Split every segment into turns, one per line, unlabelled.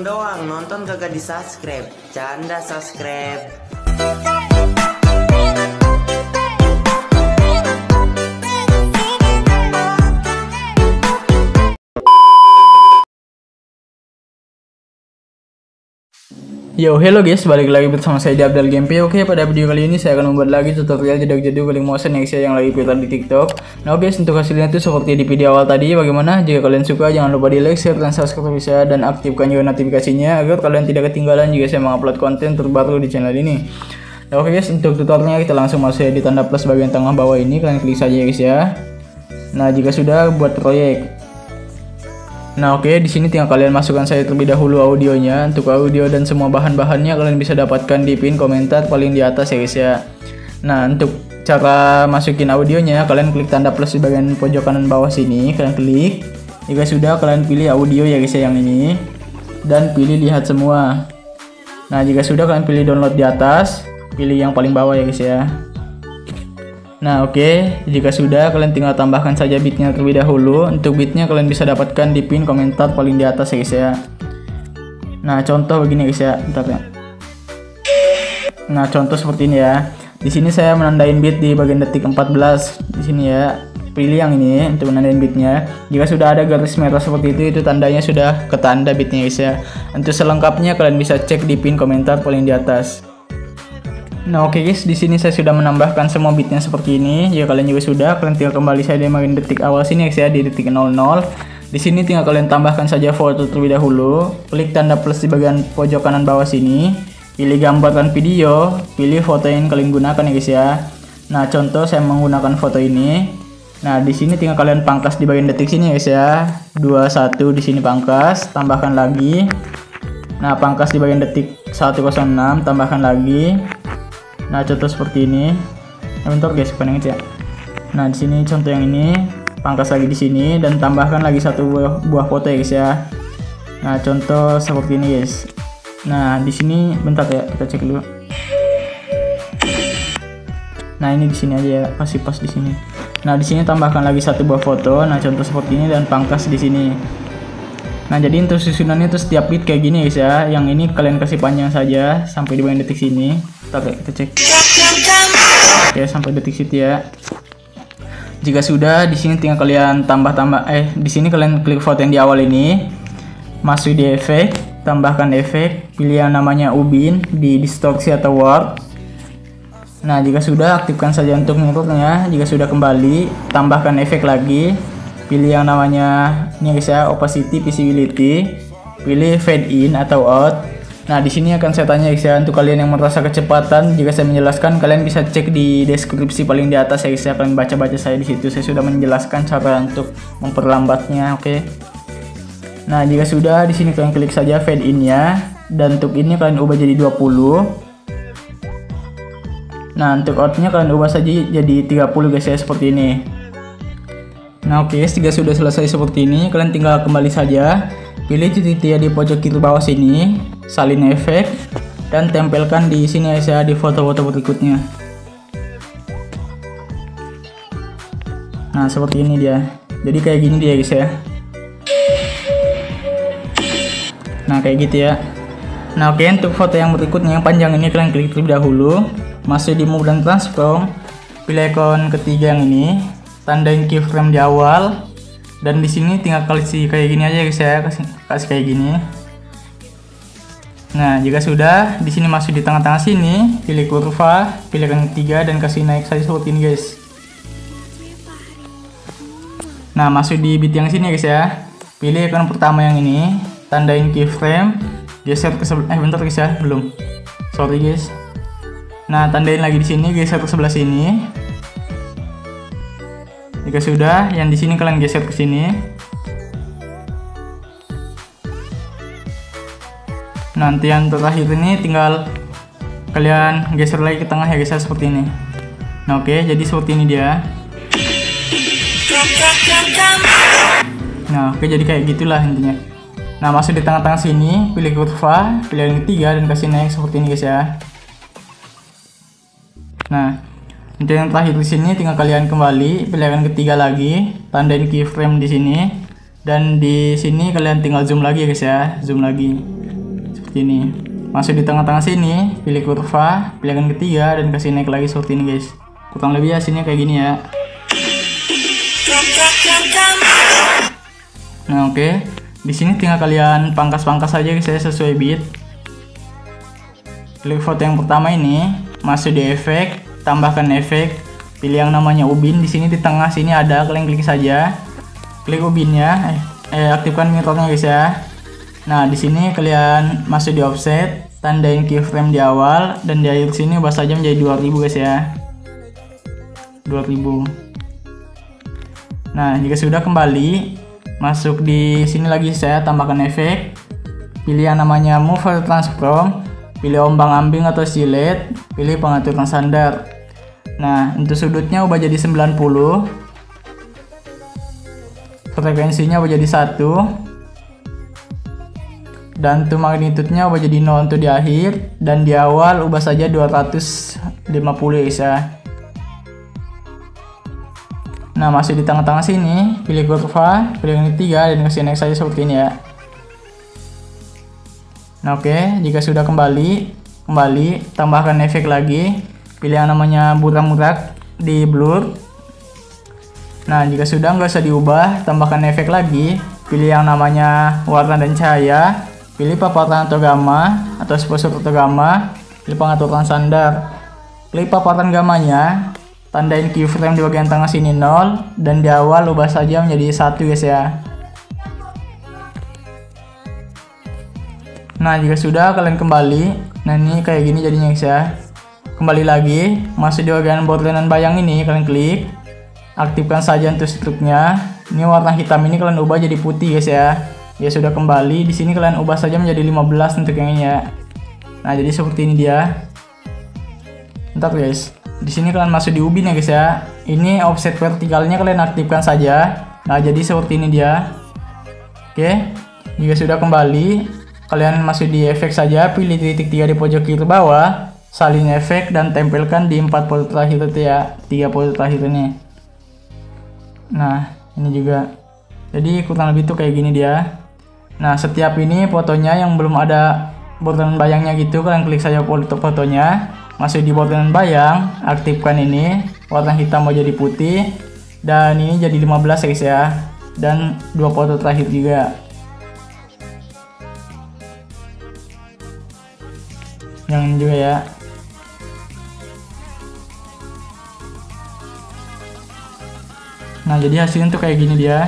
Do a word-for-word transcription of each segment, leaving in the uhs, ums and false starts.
Nonton doang, nonton kagak di subscribe. Canda subscribe.
Yo, hello guys, balik lagi bersama saya di Abdal Gameplay. Oke, pada video kali ini saya akan membuat lagi tutorial jedak-jeduk guling motion yang saya yang lagi viral di TikTok. Nah guys, untuk hasilnya itu seperti di video awal tadi. Bagaimana? Jika kalian suka, jangan lupa di like, share, dan subscribe saya, dan aktifkan juga notifikasinya agar kalian tidak ketinggalan jika saya mengupload konten terbaru di channel ini. Nah, oke guys, untuk tutorialnya kita langsung masuk di tanda plus bagian tengah bawah ini. Kalian klik saja ya guys ya. Nah, jika sudah, buat proyek. Nah oke, di sini tinggal kalian masukkan saya terlebih dahulu audionya. Untuk audio dan semua bahan-bahannya kalian bisa dapatkan di pin komentar paling di atas ya guys ya. Nah untuk cara masukin audionya, kalian klik tanda plus di bagian pojok kanan bawah sini. Kalian klik. Jika sudah, kalian pilih audio ya guys ya yang ini. Dan pilih lihat semua. Nah jika sudah, kalian pilih download di atas. Pilih yang paling bawah ya guys ya. Nah oke, okay. Jika sudah, kalian tinggal tambahkan saja bitnya terlebih dahulu. Untuk bitnya kalian bisa dapatkan di pin komentar paling di atas ya guys ya. Nah contoh begini guys ya, bentar ya. Nah contoh seperti ini ya. Di sini saya menandain bit di bagian detik empat belas. Di sini ya, pilih yang ini untuk menandain bitnya. Jika sudah ada garis merah seperti itu, itu tandanya sudah ketanda bitnya guys ya. Untuk selengkapnya kalian bisa cek di pin komentar paling di atas. Nah oke okay guys, di sini saya sudah menambahkan semua bitnya seperti ini. Jika kalian juga sudah, kalian tinggal kembali saya di bagian detik awal sini guys ya, di detik nol nol. Di sini tinggal kalian tambahkan saja foto terlebih dahulu. Klik tanda plus di bagian pojok kanan bawah sini. Pilih gambar dan video. Pilih foto yang kalian gunakan ya guys ya. Nah contoh saya menggunakan foto ini. Nah di sini tinggal kalian pangkas di bagian detik sini ya guys ya. dua puluh satu di sini pangkas, tambahkan lagi. Nah pangkas di bagian detik seratus enam, tambahkan lagi. Nah contoh seperti ini. Nah, bentar guys, bukan ya. Nah di sini contoh yang ini, pangkas lagi di sini dan tambahkan lagi satu buah, buah foto ya guys ya. Nah contoh seperti ini guys. Nah di sini bentar ya, kita cek dulu. Nah ini di sini aja ya, pasti pas di sini. Nah di sini tambahkan lagi satu buah foto. Nah contoh seperti ini dan pangkas di sini. Nah jadi untuk susunannya itu setiap bit kayak gini guys ya. Yang ini kalian kasih panjang saja sampai di bagian detik sini. Bentar ya, kita cek. Oke, sampai detik situ ya. Jika sudah, di sini tinggal kalian tambah-tambah eh di sini kalian klik foto yang di awal ini. Masuk di efek, tambahkan efek, pilih yang namanya Ubin di distorsi atau warp. Nah, jika sudah, aktifkan saja untuk mirrornya. Jika sudah kembali, tambahkan efek lagi. Pilih yang namanya ini guys ya, opacity, visibility. Pilih fade in atau out. Nah, di sini akan saya tanya guys ya, untuk kalian yang merasa kecepatan, jika saya menjelaskan, kalian bisa cek di deskripsi paling di atas ya guys ya. Kalian baca-baca saya di situ. Saya sudah menjelaskan cara untuk memperlambatnya, oke. Okay? Nah, jika sudah, di sini kalian klik saja fade in-nya, dan untuk ini kalian ubah jadi dua puluh. Nah, untuk out-nya kalian ubah saja jadi tiga puluh guys ya, seperti ini. Nah, oke, okay, jika sudah selesai seperti ini, kalian tinggal kembali saja. Pilih titik tiga di pojok kiri bawah sini, salin efek, dan tempelkan di sini ya di foto-foto berikutnya. Nah seperti ini dia, jadi kayak gini dia guys ya. Nah kayak gitu ya. Nah oke, untuk foto yang berikutnya yang panjang ini kalian klik terlebih dahulu, masuk di move dan transform, pilih ikon ketiga yang ini, tandain keyframe di awal. Dan di sini tinggal kasih kayak gini aja guys ya, kasih, kasih kayak gini. Nah, jika sudah, di sini masuk di tengah-tengah sini, pilih kurva, pilih yang ketiga dan kasih naik saja seperti ini guys. Nah, masuk di bit yang sini guys ya. Pilih ikon pertama yang ini, tandain keyframe, geser ke sebelah, eh bentar guys ya, belum. Sorry guys. Nah, tandain lagi di sini, geser ke sebelah sini. Jika sudah, yang di sini kalian geser ke sini. Nanti yang terakhir ini tinggal kalian geser lagi ke tengah ya guys, seperti ini. Nah oke, okay, jadi seperti ini dia. Nah oke, okay, jadi kayak gitulah intinya. Nah masuk di tengah-tengah sini, pilih kurva, pilih yang ketiga dan kasih naik seperti ini guys ya. Nah untuk yang terakhir di sini tinggal kalian kembali, pilih yang ketiga lagi, tandain keyframe di sini, dan di sini kalian tinggal zoom lagi guys ya, zoom lagi. seperti ini. Masuk di tengah-tengah sini, pilih kurva, pilihan ketiga dan kasih naik lagi seperti ini guys. Kurang lebih hasilnya kayak gini ya. Nah oke, okay. Di sini tinggal kalian pangkas-pangkas saja guys ya sesuai beat. Klik foto yang pertama ini, masuk di efek, tambahkan efek, pilih yang namanya ubin. Di sini di tengah sini ada, kalian klik saja, klik ubinnya, eh, eh aktifkan mirrornya guys ya. Nah di sini kalian masuk di offset, tandain keyframe di awal dan di akhir sini ubah saja menjadi dua ribu guys ya. dua ribu. Nah, jika sudah kembali, masuk di sini lagi saya tambahkan efek. Pilih yang namanya move atau transform, pilih ombang-ambing atau silet, pilih pengaturan standar. Nah, untuk sudutnya ubah jadi sembilan puluh. Frekuensinya ubah jadi satu. Dan untuk magnitudenya ubah jadi nol untuk di akhir, dan di awal ubah saja dua ratus lima puluh guys ya. Nah, masih di tengah-tengah sini, pilih kurva, pilih yang ketiga dan kasih naik saja seperti ini ya. Nah, oke, okay. Jika sudah kembali, kembali, tambahkan efek lagi, pilih yang namanya burak-burak di blur. Nah, jika sudah nggak usah diubah, tambahkan efek lagi, pilih yang namanya warna dan cahaya, pilih paparan atau gamma atau exposure atau gamma, pilih pengaturan standar, klik paparan gamanya. Tandain keyframe di bagian tengah sini nol dan di awal ubah saja menjadi satu guys ya. Nah, jika sudah kalian kembali, nah ini kayak gini jadinya guys ya. Kembali lagi, masuk di bagian border dan bayang ini kalian klik, aktifkan saja untuk struknya. Ini warna hitam ini kalian ubah jadi putih guys ya. Ya sudah kembali, di sini kalian ubah saja menjadi lima belas untuk yang ini ya. Nah, jadi seperti ini dia. Bentar guys. Di sini kalian masuk di ubin ya guys ya. Ini offset vertikalnya kalian aktifkan saja. Nah, jadi seperti ini dia. Oke. Jika sudah kembali, kalian masuk di efek saja, pilih titik tiga di pojok kiri bawah, salin efek dan tempelkan di empat poli terakhir itu ya, tiga poli terakhir ini. Nah, ini juga. Jadi kurang lebih tuh kayak gini dia. Nah, setiap ini fotonya yang belum ada border bayangnya gitu, kalian klik saja fotonya. Masuk di border bayang, aktifkan ini, warna hitam mau jadi putih, dan ini jadi lima belas guys ya, dan dua foto terakhir juga. Yang ini juga ya. Nah, jadi hasilnya tuh kayak gini dia.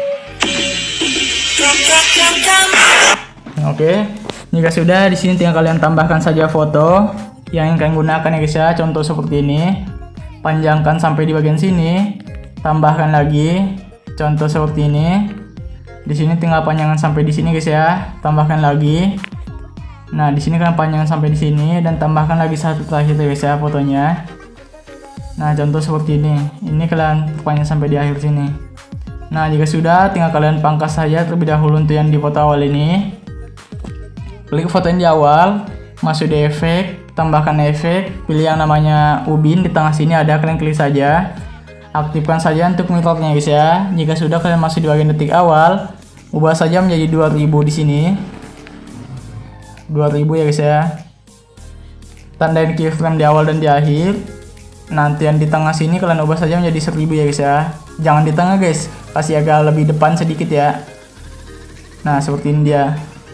Oke, jika sudah, di sini tinggal kalian tambahkan saja foto yang ingin kalian gunakan ya guys ya. Contoh seperti ini, panjangkan sampai di bagian sini, tambahkan lagi, contoh seperti ini. Di sini tinggal panjangkan sampai di sini guys ya, tambahkan lagi. Nah, di sini kalian panjangkan sampai di sini dan tambahkan lagi satu terakhir ya guys ya fotonya. Nah, contoh seperti ini, ini kalian panjang sampai di akhir sini. Nah, jika sudah, tinggal kalian pangkas saja terlebih dahulu untuk yang di foto awal ini. Klik foto yang di awal, masuk di efek, tambahkan efek, pilih yang namanya ubin, di tengah sini ada, kalian klik saja, aktifkan saja untuk mirrornya guys ya. Jika sudah, kalian masuk di bagian detik awal, ubah saja menjadi dua ribu di sini, dua ribu ya guys ya. Tandain keyframe di awal dan di akhir. Nanti yang di tengah sini kalian ubah saja menjadi seribu ya guys ya. Jangan di tengah guys, kasih agak lebih depan sedikit ya. Nah, seperti ini dia.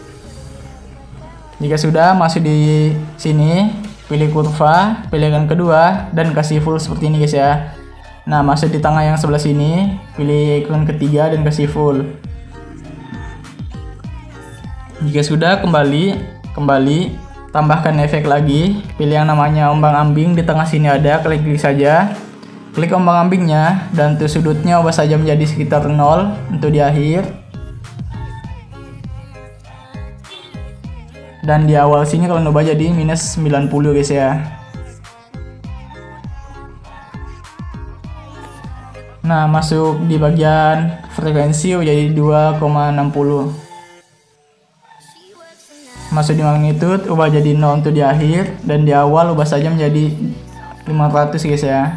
Jika sudah, masuk di sini, pilih kurva, pilih yang kedua, dan kasih full seperti ini guys ya. Nah, masuk di tengah yang sebelah sini, pilih icon ketiga dan kasih full. Jika sudah, kembali, kembali, tambahkan efek lagi, pilih yang namanya ombang-ambing, di tengah sini ada, klik klik saja, klik ombang-ambingnya, dan untuk sudutnya ubah saja menjadi sekitar nol untuk di akhir. Dan di awal sini kalau ubah jadi minus sembilan puluh guys ya. Nah, masuk di bagian frekuensi jadi dua koma enam puluh. Masuk di magnitude, ubah jadi nol untuk di akhir, dan di awal ubah saja menjadi lima ratus guys ya.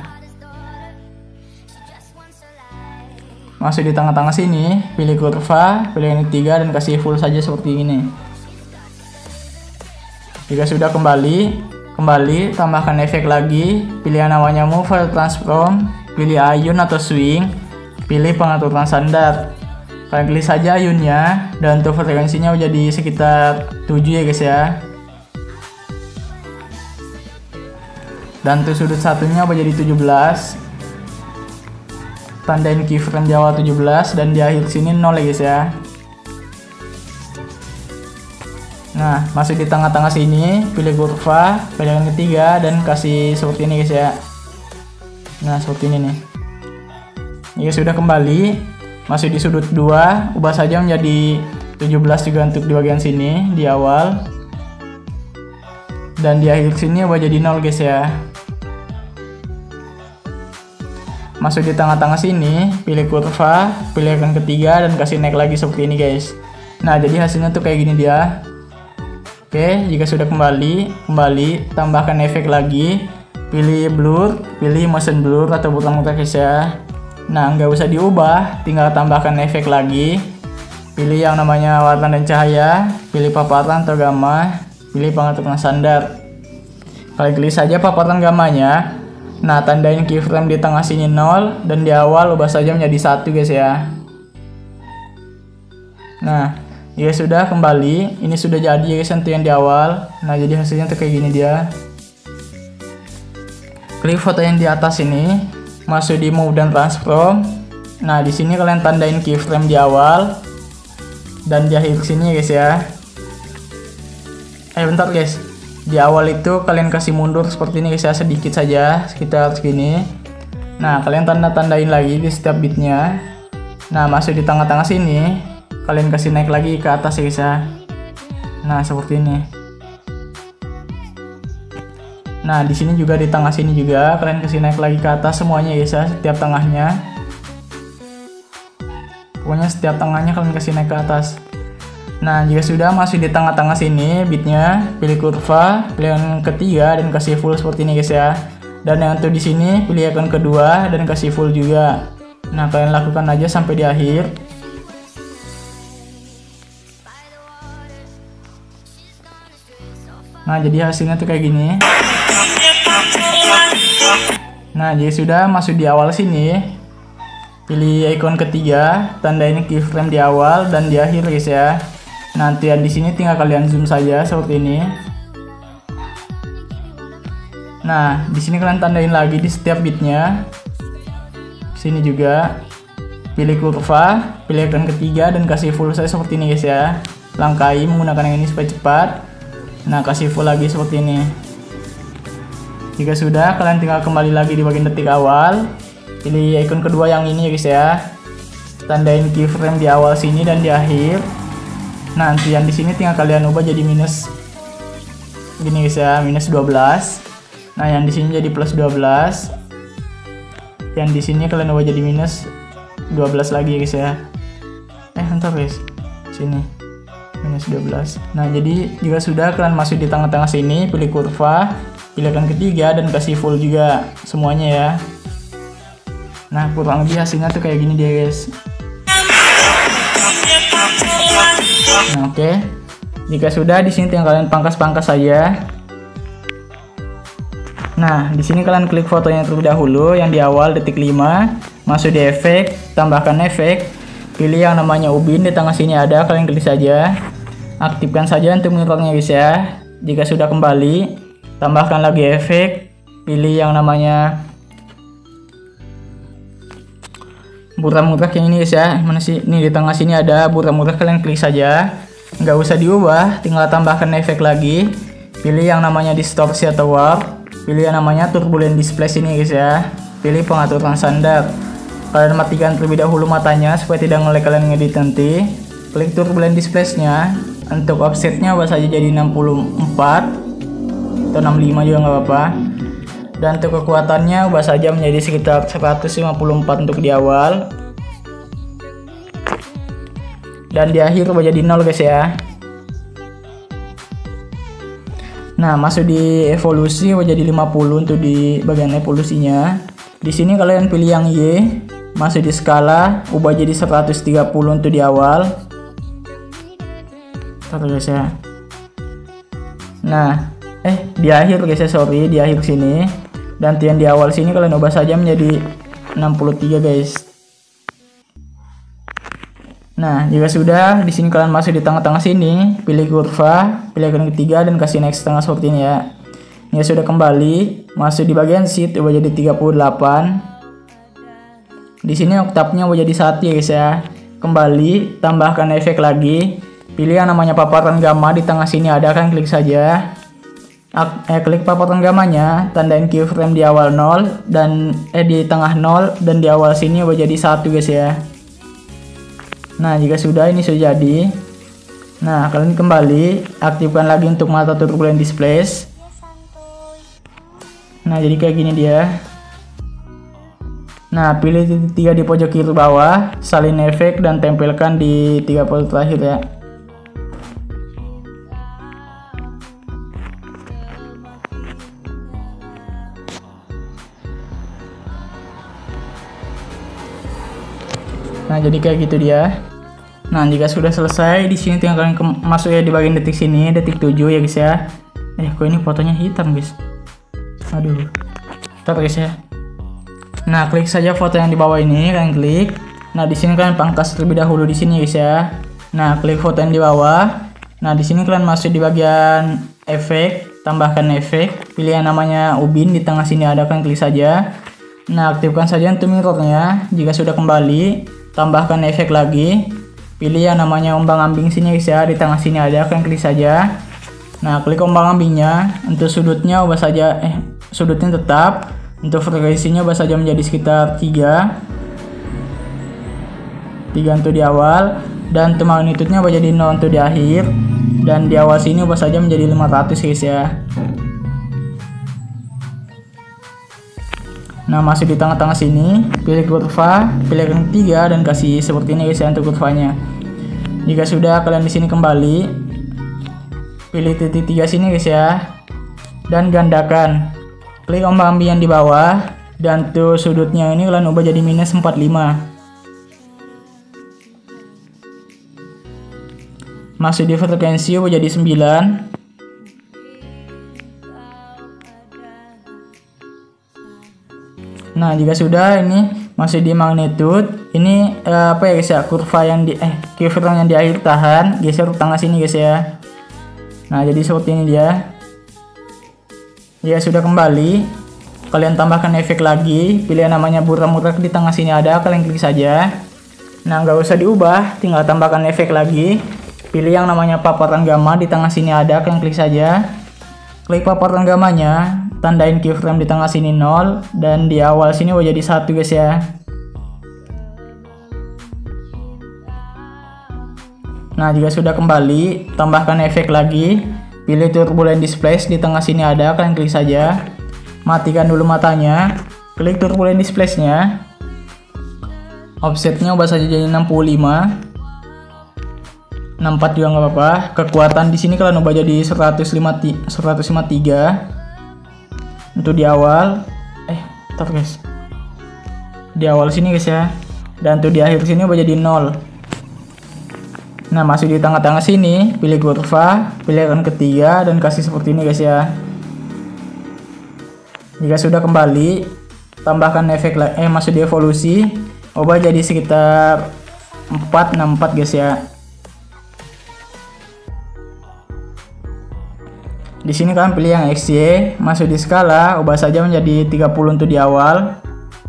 Masuk di tengah-tengah sini, pilih kurva, pilih yang ketiga dan kasih full saja seperti ini. Jika sudah kembali, kembali tambahkan efek lagi, pilih yang namanya move atau transform, pilih ayun atau swing, pilih pengaturan standar. Kalian klik saja ayunnya, dan untuk frekuensinya menjadi sekitar tujuh ya guys ya. Dan untuk sudut satunya menjadi tujuh belas. Tandain keyframe di awal tujuh belas dan di akhir sini nol ya guys ya. Nah, masuk di tengah-tengah sini, pilih kurva, pilih yang ketiga dan kasih seperti ini guys ya. Nah, seperti ini nih. Jika sudah kembali, masuk di sudut dua, ubah saja menjadi tujuh belas juga untuk di bagian sini di awal. Dan di akhir sini ubah jadi nol guys ya. Masuk di tengah-tengah sini, pilih kurva, pilih yang ketiga dan kasih naik lagi seperti ini guys. Nah, jadi hasilnya tuh kayak gini dia. Oke, jika sudah kembali, kembali, tambahkan efek lagi, pilih blur, pilih motion blur atau putar-putar guys ya. Nah, nggak usah diubah, tinggal tambahkan efek lagi, pilih yang namanya warna dan cahaya, pilih paparan atau gamma, pilih pengaturan standar. Kalian klik saja paparan gamanya. Nah, tandain keyframe di tengah sini nol dan di awal ubah saja menjadi satu guys ya. Nah, ya sudah kembali, ini sudah jadi ya guys untuk yang di awal. Nah, jadi hasilnya tuh kayak gini dia. Klik foto yang di atas ini, masuk di move dan transform. Nah, di sini kalian tandain keyframe di awal dan di akhir sini ya guys ya. Eh bentar guys, di awal itu kalian kasih mundur seperti ini guys ya, sedikit saja, sekitar segini. Nah, kalian tanda-tandain lagi di setiap bitnya. Nah, masuk di tengah-tengah sini, kalian kasih naik lagi ke atas ya guys ya. Nah, seperti ini. Nah, di sini juga di tengah sini juga kalian kasih naik lagi ke atas semuanya ya guys ya, setiap tengahnya. Pokoknya setiap tengahnya kalian kasih naik ke atas. Nah, jika sudah masuk di tengah-tengah sini bitnya, pilih kurva, pilih yang ketiga dan kasih full seperti ini guys ya. Dan yang untuk di sini pilih icon kedua dan kasih full juga. Nah, kalian lakukan aja sampai di akhir. Nah, jadi hasilnya tuh kayak gini. Nah, jadi sudah masuk di awal sini, pilih icon ketiga, tandain keyframe di awal dan di akhir guys ya. Nanti di sini tinggal kalian zoom saja seperti ini. Nah, di sini kalian tandain lagi di setiap bitnya. Sini juga pilih kurva, pilih icon ketiga dan kasih full saya seperti ini guys ya. Langkai menggunakan yang ini supaya cepat. Nah, kasih full lagi seperti ini. Jika sudah, kalian tinggal kembali lagi di bagian detik awal, pilih icon kedua yang ini ya guys ya. Tandain keyframe di awal sini dan di akhir. Nah, nanti yang di sini tinggal kalian ubah jadi minus gini guys ya, minus dua belas. Nah, yang di sini jadi plus dua belas. Yang di sini kalian ubah jadi minus dua belas lagi ya guys ya. Eh, bentar guys. Sini. Minus dua belas. Nah, jadi jika sudah, kalian masuk di tengah-tengah sini, pilih kurva, pilih yang ketiga dan kasih full juga semuanya ya. Nah, kurang lebih hasilnya tuh kayak gini dia guys. Nah, oke. Okay. Jika sudah, di sini tinggal kalian pangkas-pangkas saja. Nah, di sini kalian klik fotonya terlebih dahulu yang di awal detik lima, masuk di efek, tambahkan efek. Pilih yang namanya ubin, di tengah sini ada, kalian klik saja. Aktifkan saja untuk mirrornya guys ya. Jika sudah kembali, tambahkan lagi efek. Pilih yang namanya buram-buram yang ini guys ya. Mana sih? Ini di tengah sini ada buram-buram, kalian klik saja. Nggak usah diubah, tinggal tambahkan efek lagi. Pilih yang namanya distorsi atau warp. Pilih yang namanya turbulent display sini guys ya. Pilih pengaturan standar. Kalian matikan terlebih dahulu matanya supaya tidak nge-lag kalian ngedit nanti. Klik turbulent display-nya. Untuk offsetnya ubah saja jadi enam puluh empat atau enam puluh lima juga nggak apa-apa. Dan untuk kekuatannya ubah saja menjadi sekitar seratus lima puluh empat untuk di awal. Dan di akhir ubah jadi nol guys ya. Nah, masuk di evolusi ubah jadi lima puluh untuk di bagian evolusinya. Di sini kalian pilih yang Y. Masuk di skala, ubah jadi seratus tiga puluh untuk di awal. Satu guys ya. Nah, eh di akhir guys ya, sorry, di akhir sini. Dan yang di awal sini kalian ubah saja menjadi enam puluh tiga guys. Nah, jika sudah, di sini kalian masuk di tengah-tengah sini, pilih kurva, pilih yang ketiga dan kasih next tengah seperti ini ya. Ini sudah kembali, masuk di bagian sheet ubah jadi tiga puluh delapan. Di sini oktavnya ubah jadi satu ya guys ya. Kembali, tambahkan efek lagi. Pilih yang namanya paparan gamma di tengah sini ada kan, klik saja. Eh, klik paparan gamanya, tandain keyframe di awal nol dan eh di tengah nol dan di awal sini ubah jadi satu guys ya. Nah, jika sudah, ini sudah jadi. Nah, kalian kembali, aktifkan lagi untuk mata turbulent displace. Nah, jadi kayak gini dia. Nah, pilih titik tiga di pojok kiri bawah, salin efek dan tempelkan di tiga puluh terakhir ya. Nah, jadi kayak gitu dia. Nah, jika sudah selesai, di sini tinggal kalian masuk ya di bagian detik sini, detik tujuh ya guys ya. Eh, kok ini fotonya hitam guys. Aduh. Ntar guys ya. Nah, klik saja foto yang di bawah ini, kalian klik. Nah, di sini kalian pangkas terlebih dahulu di sini guys ya. Nah, klik foto yang di bawah. Nah, di sini kalian masuk di bagian efek, tambahkan efek, pilih yang namanya ubin di tengah sini ada, kan klik saja. Nah, aktifkan saja untuk mirrornya. Jika sudah kembali, tambahkan efek lagi, pilih yang namanya ombang-ambing sini guys ya, di tengah sini ada, kalian klik saja. Nah, klik ombang-ambingnya, untuk sudutnya ubah saja, eh sudutnya tetap, untuk frekuensinya ubah saja menjadi sekitar tiga tiga untuk di awal, dan untuk magnitudenya ubah jadi nol untuk di akhir, dan di awal sini ubah saja menjadi lima ratus guys ya. Nah, masuk di tengah-tengah sini, pilih kurva, pilih yang tiga dan kasih seperti ini guys ya untuk kurvanya. Jika sudah, kalian di sini kembali, pilih titik tiga sini guys ya, dan gandakan. Klik ombang-ambing yang di bawah, dan tuh sudutnya ini kalian ubah jadi minus empat puluh lima. Masuk di frekuensi ubah jadi sembilan. Nah, jika sudah, ini masih di magnitude. Ini eh, apa ya guys ya, kurva yang di eh keyframe yang di akhir tahan, geser ke tengah sini guys ya. Nah, jadi seperti ini dia. Jika sudah kembali, kalian tambahkan efek lagi, pilih yang namanya buram-buram di tengah sini ada, kalian klik saja. Nah, nggak usah diubah, tinggal tambahkan efek lagi, pilih yang namanya paparan gamma di tengah sini ada, kalian klik saja. Klik paparan gamanya, tandain keyframe di tengah sini nol dan di awal sini mau jadi satu guys ya. Nah, jika sudah kembali, tambahkan efek lagi, pilih turbulent displace di tengah sini ada, kalian klik saja. Matikan dulu matanya, klik turbulent displace-nya, offsetnya ubah saja jadi enam puluh lima, enam puluh empat juga nggak apa-apa. Kekuatan di sini kalian ubah jadi seratus lima puluh tiga untuk di awal, eh tar guys, di awal sini guys ya, dan untuk di akhir sini ubah jadi nol. Nah, masuk di tengah-tengah sini, pilih kurva, pilih yang ketiga dan kasih seperti ini guys ya. Jika sudah kembali, tambahkan efek eh masuk di evolusi, ubah jadi sekitar empat enam empat guys ya. Di sini kalian pilih yang X Y, masuk di skala, ubah saja menjadi tiga puluh untuk di awal.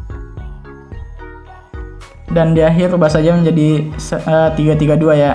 Dan di akhir ubah saja menjadi uh, tiga tiga dua ya.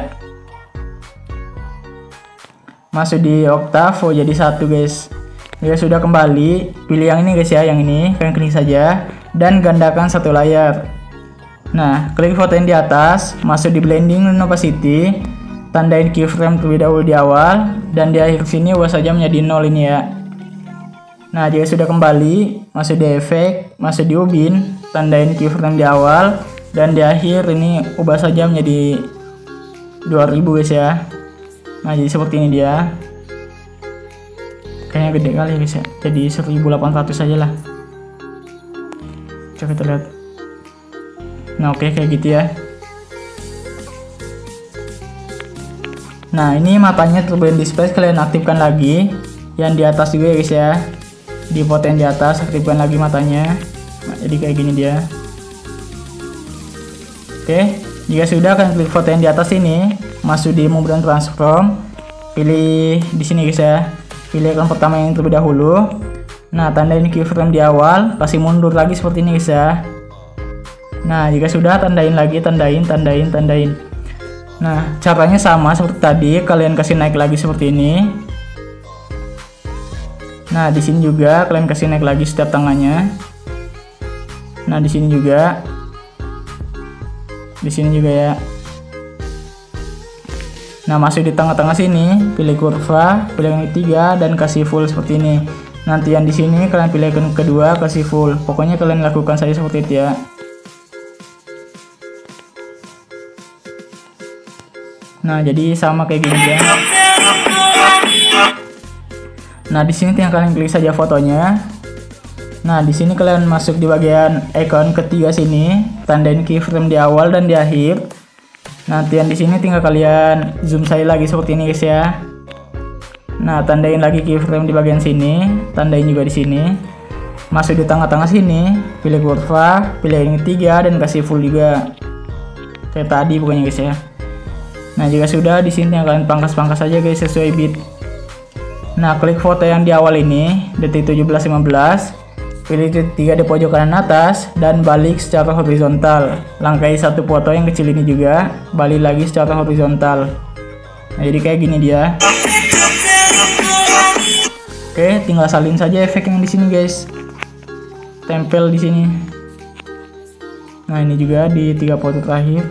Masuk di oktav, oh jadi satu guys. Jika sudah kembali, pilih yang ini guys ya, yang ini, kalian klik saja dan gandakan satu layar. Nah, klik foto yang di atas, masuk di blending dan opacity, tandain keyframe terlebih dahulu di awal, dan di akhir sini ubah saja menjadi nol ini ya. Nah, jika sudah kembali, masuk di efek, masuk di ubin, tandain keyframe di awal, dan di akhir ini ubah saja menjadi dua ribu guys ya. Nah, jadi seperti ini dia. Kayaknya gede kali guys ya, jadi seribu delapan ratus aja lah. Coba kita lihat. Nah, oke, kayak gitu ya. Nah, ini matanya turbulent displace kalian aktifkan lagi. yang di atas juga ya guys ya. Di foto yang di atas aktifkan lagi matanya. Nah, jadi kayak gini dia. Oke, jika sudah kalian klik foto yang di atas ini, masuk di move dan transform, pilih di sini guys ya. Pilih ikon pertama yang terlebih dahulu. Nah, tandain keyframe di awal, kasih mundur lagi seperti ini guys ya. Nah, jika sudah tandain lagi, tandain, tandain, tandain. Nah, caranya sama seperti tadi, kalian kasih naik lagi seperti ini. Nah, di sini juga kalian kasih naik lagi setiap tangannya. Nah, di sini juga. Di sini juga ya. Nah, masuk di tengah-tengah sini, pilih kurva, pilih yang ketiga dan kasih full seperti ini. Nanti yang di sini kalian pilih yang kedua, kasih full. Pokoknya kalian lakukan saja seperti itu ya. Nah, jadi sama kayak gini ya. Nah, di sini tinggal kalian klik saja fotonya. Nah, di sini kalian masuk di bagian icon ketiga sini, tandain keyframe di awal dan di akhir. Nanti yang di sini tinggal kalian zoom saya lagi seperti ini guys ya. Nah, tandain lagi keyframe di bagian sini, tandain juga di sini. Masuk di tengah-tengah sini, pilih kurva, pilih yang ketiga dan kasih full juga. Kayak tadi pokoknya guys ya. Nah, jika sudah di sini tinggal kalian pangkas-pangkas saja guys sesuai bit. Nah, klik foto yang di awal ini, detik tujuh belas lima belas. Pilih titik tiga di pojok kanan atas dan balik secara horizontal. Langkai satu foto yang kecil ini juga, balik lagi secara horizontal. Nah, jadi kayak gini dia. Oke, tinggal salin saja efek yang di sini guys. Tempel di sini. Nah, ini juga di tiga foto terakhir.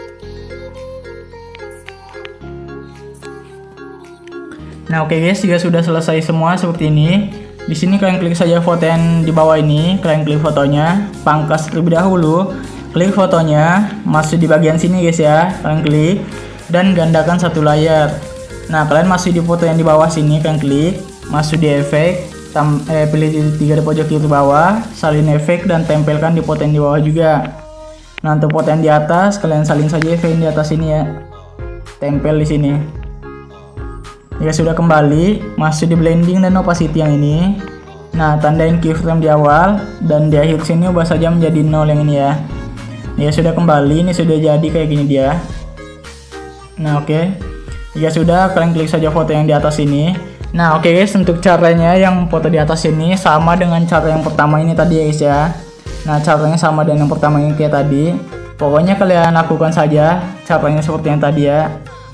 Nah, oke guys, jika sudah selesai semua seperti ini. Di sini kalian klik saja foto yang di bawah ini, kalian klik fotonya, pangkas terlebih dahulu, klik fotonya, masuk di bagian sini guys ya, kalian klik dan gandakan satu layar. Nah, kalian masuk di foto yang di bawah sini, kalian klik, masuk di efek, tam, eh, pilih titik tiga di pojok kiri bawah, salin efek dan tempelkan di foto yang di bawah juga. Nah, untuk foto yang di atas, kalian salin saja efek yang di atas ini ya, tempel di sini. Jika sudah kembali, masuk di blending dan opacity yang ini. Nah, tandain keyframe di awal dan di akhir sini ubah saja menjadi nol yang ini ya. Jika sudah kembali, ini sudah jadi kayak gini dia. Nah, oke. Okay. Jika sudah, kalian klik saja foto yang di atas ini. Nah, oke okay guys, untuk caranya yang foto di atas ini sama dengan cara yang pertama ini tadi ya guys ya. Nah, caranya sama dengan yang pertama ini kayak tadi. Pokoknya kalian lakukan saja caranya seperti yang tadi ya.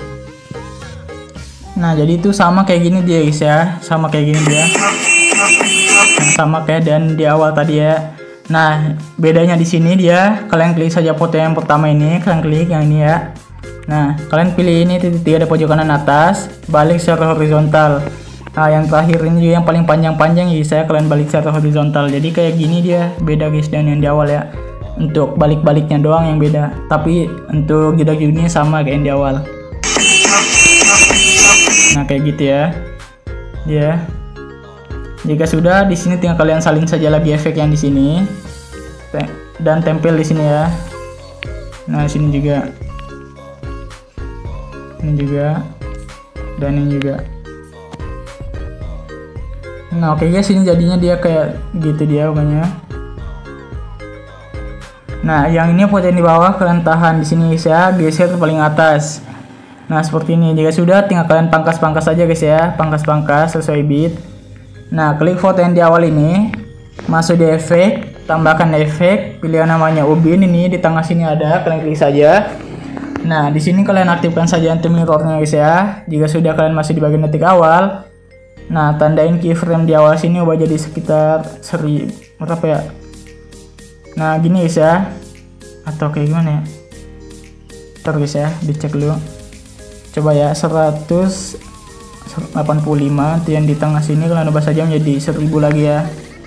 Nah, jadi itu sama kayak gini dia guys ya, sama kayak gini dia, sama kayak dan di awal tadi ya. Nah, bedanya di sini dia, kalian klik saja foto yang pertama ini, kalian klik yang ini ya. Nah, kalian pilih ini titik tiga di pojok kanan atas, balik secara horizontal. Nah, yang terakhir ini juga yang paling panjang-panjang ya saya, kalian balik secara horizontal. Jadi kayak gini dia, beda guys dengan yang di awal ya. Untuk balik-baliknya doang yang beda, tapi untuk jeda-jedanya sama kayak yang di awal. Nah, kayak gitu ya. Ya. Jika sudah, di sini tinggal kalian salin saja lagi efek yang di sini. Dan tempel di sini ya. Nah, sini juga. Ini juga. Dan ini juga. Nah, oke guys, ini jadinya dia kayak gitu dia pokoknya. Nah, yang ini foto yang di bawah kalian tahan di sini guys ya, geser ke paling atas. Nah, seperti ini. Jika sudah, tinggal kalian pangkas-pangkas saja guys ya, pangkas-pangkas sesuai bit. Nah, klik foto yang di awal ini, masuk di efek, tambahkan efek, pilih yang namanya ubin ini di tengah sini ada, kalian klik saja. Nah, di sini kalian aktifkan saja anti mirrornya guys ya. Jika sudah, kalian masih di bagian detik awal. Nah, tandain keyframe di awal sini ubah jadi sekitar seri berapa ya? Nah, gini guys ya, atau kayak gimana ya? Ntar guys ya, dicek dulu. Coba ya, seratus delapan puluh lima, yang di tengah sini kalian ubah saja menjadi seribu lagi ya.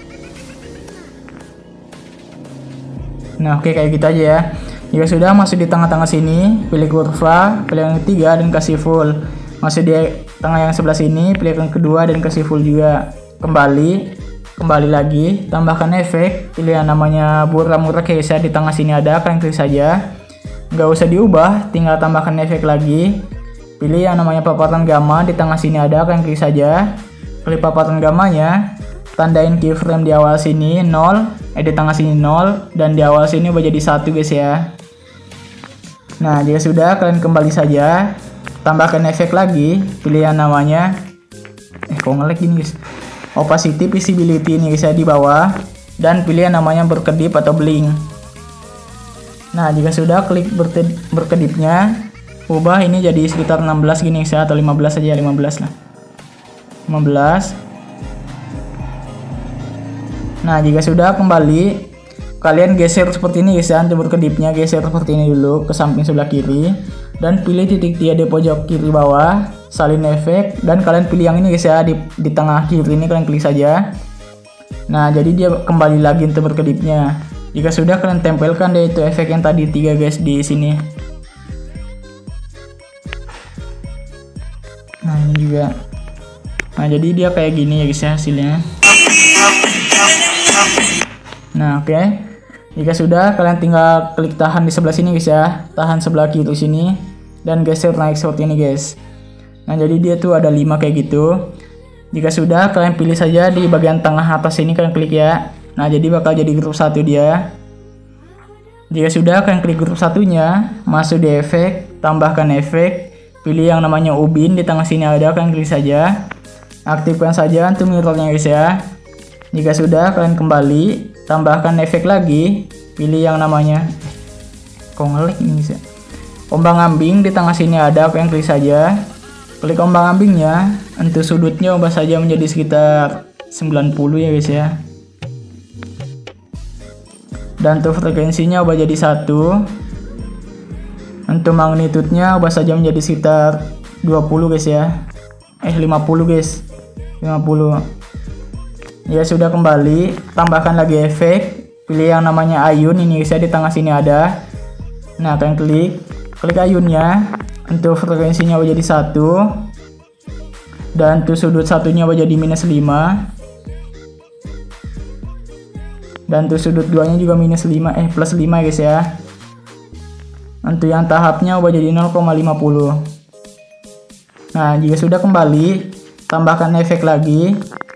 Nah, oke kayak gitu aja ya. Jika sudah, masuk di tengah-tengah sini, pilih kurva, pilih yang ketiga dan kasih full. Masuk di tengah yang sebelah sini, pilih yang kedua dan kasih full juga. Kembali, kembali lagi, tambahkan efek, pilih yang namanya murah-murah kayak saya di tengah sini ada, kalian klik saja. Nggak usah diubah, tinggal tambahkan efek lagi. Pilih yang namanya paparan gamma di tengah sini ada, kalian klik saja. klik paparan gamanya, tandain keyframe di awal sini nol, eh di tengah sini nol, dan di awal sini ubah jadi satu guys ya. Nah jika sudah, kalian kembali saja, tambahkan efek lagi, pilih yang namanya eh kok nge-lag gini guys, opacity visibility ini guys ya di bawah, dan pilih yang namanya berkedip atau blink. Nah jika sudah, klik berkedipnya, ubah ini jadi sekitar enam belas gini guys ya, atau lima belas aja, lima belas lah, lima belas. Nah jika sudah, kembali kalian geser seperti ini guys ya, untuk berkedipnya geser seperti ini dulu ke samping sebelah kiri, dan pilih titik tiga di pojok kiri bawah, salin efek, dan kalian pilih yang ini guys ya, di, di tengah kiri ini kalian klik saja. Nah jadi dia kembali lagi untuk berkedipnya. Jika sudah, kalian tempelkan deh itu efek yang tadi tiga guys di sini. Nah ini juga. Nah jadi dia kayak gini ya guys ya hasilnya. Nah oke, okay. Jika sudah, kalian tinggal klik tahan di sebelah sini guys ya, tahan sebelah kiri sini, dan geser naik seperti ini guys. Nah jadi dia tuh ada lima kayak gitu. Jika sudah, kalian pilih saja di bagian tengah atas ini, kalian klik ya. Nah jadi bakal jadi grup satu dia. Jika sudah, kalian klik grup satunya, masuk di efek, tambahkan efek, pilih yang namanya ubin, di tengah sini ada, kalian klik saja, aktifkan saja untuk mirrornya guys ya. Jika sudah, kalian kembali, tambahkan efek lagi, pilih yang namanya kok ngelik ini guys ya, ombang ambing, di tengah sini ada, kalian klik saja, klik ombang ambingnya, untuk sudutnya ubah saja menjadi sekitar sembilan puluh ya guys ya, dan untuk frekuensinya ubah jadi satu, untuk magnitudenya ubah saja menjadi sekitar dua puluh guys ya, eh lima puluh guys, lima puluh. Ya sudah, kembali, tambahkan lagi efek, pilih yang namanya ayun ini guys ya, di tengah sini ada. Nah kalian klik, klik ayunnya, untuk frekuensinya ubah jadi satu, dan untuk sudut satunya ubah jadi minus lima, dan untuk sudut duanya juga minus lima, eh plus lima guys ya. Untuk yang tahapnya ubah jadi nol koma lima puluh. Nah jika sudah, kembali, tambahkan efek lagi.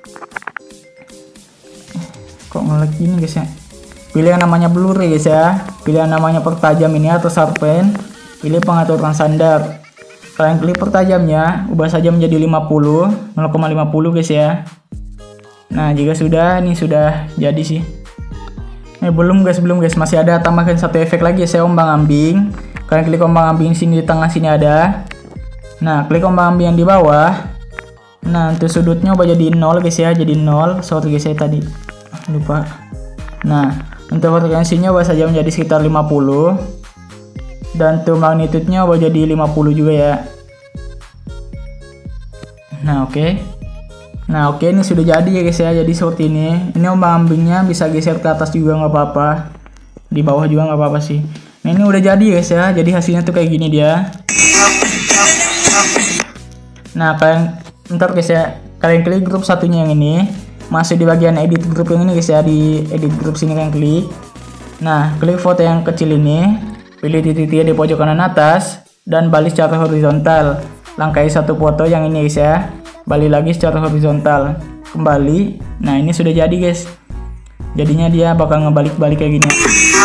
Kok ngelag gini guys ya, pilih yang namanya blur ya guys ya, pilih yang namanya pertajam ini atau sharpen, pilih pengaturan standar, kalian klik pertajamnya, ubah saja menjadi lima puluh, nol koma lima puluh guys ya. Nah jika sudah, ini sudah jadi sih. Eh belum guys, belum guys, masih ada, tambahkan satu efek lagi ya, saya ombang ambing, kalian klik ombang ambing sini, di tengah sini ada. Nah klik ombang ambing yang di bawah. Nah untuk sudutnya ubah jadi nol guys ya, jadi nol, sorry guys saya tadi lupa. Nah untuk frekuensinya ubah saja menjadi sekitar lima puluh, dan untuk magnitudenya ubah jadi lima puluh juga ya. Nah oke, okay. Nah oke, okay, ini sudah jadi ya guys ya, jadi seperti ini. Ini ombang ambingnya bisa geser ke atas juga nggak apa-apa, di bawah juga nggak apa-apa sih. Nah ini udah jadi guys ya, jadi hasilnya tuh kayak gini dia. Nah kalian ntar guys ya, kalian klik grup satunya yang ini, masuk di bagian edit grup yang ini guys ya, di edit grup sini kalian klik. Nah klik foto yang kecil ini, pilih titik tiga di pojok kanan atas, dan balik secara horizontal. Langkai satu foto yang ini guys ya, balik lagi secara horizontal, kembali. Nah ini sudah jadi guys, jadinya dia bakal ngebalik-balik kayak gini.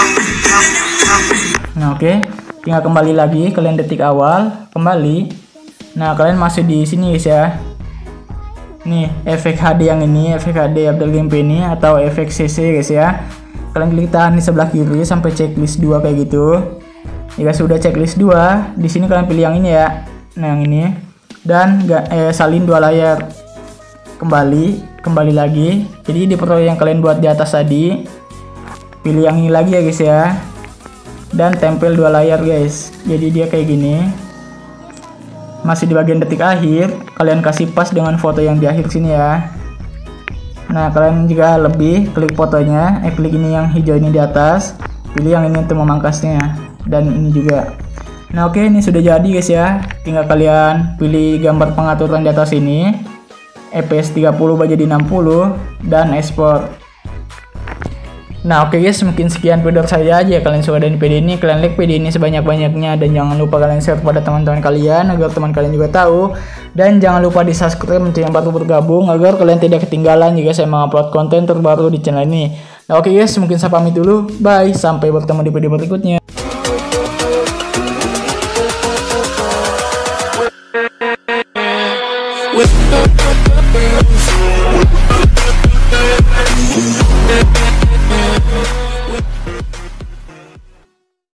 Nah oke, okay. Tinggal kembali lagi, kalian detik awal, kembali. Nah kalian masuk di sini guys ya, nih efek H D yang ini, efek H D Abdel Gameplay ini, atau efek C C guys ya. Kalian klik tahan di sebelah kiri sampai checklist dua kayak gitu. Jika sudah checklist dua, di sini kalian pilih yang ini ya. Nah yang ini, dan eh, salin dua layar, kembali, kembali lagi. Jadi di foto yang kalian buat di atas tadi, pilih yang ini lagi ya guys ya, dan tempel dua layar guys. Jadi dia kayak gini. Masih di bagian detik akhir, kalian kasih pas dengan foto yang di akhir sini ya. Nah kalian juga lebih, klik fotonya, eh klik ini yang hijau ini di atas, pilih yang ini untuk memangkasnya, dan ini juga. Nah oke, ini sudah jadi guys ya, tinggal kalian pilih gambar pengaturan di atas ini, F P S tiga puluh jadi enam puluh, dan export. Nah oke guys, mungkin sekian video saya aja. Kalian suka dengan video ini, kalian like video ini sebanyak-banyaknya. Dan jangan lupa kalian share kepada teman-teman kalian agar teman kalian juga tahu. Dan jangan lupa di subscribe untuk yang baru bergabung agar kalian tidak ketinggalan jika saya mengupload konten terbaru di channel ini. Nah oke guys, mungkin saya pamit dulu. Bye, sampai bertemu di video berikutnya.